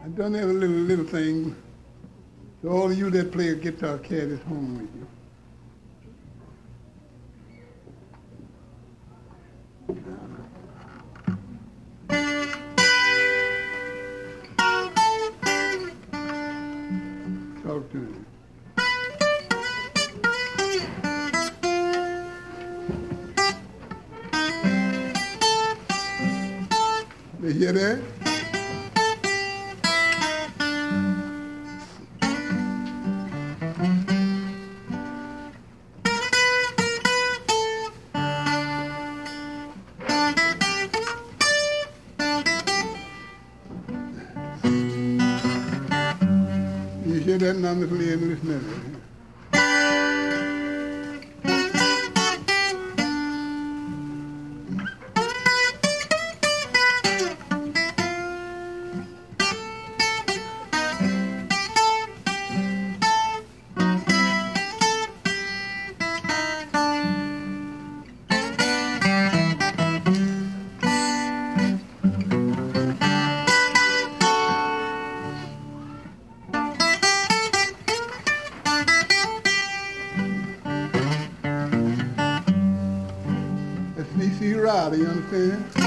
I done have a little thing. So all of you that play a guitar, carry this home with you. Talk to me. You hear that? You hear that number play and listen to it. You understand?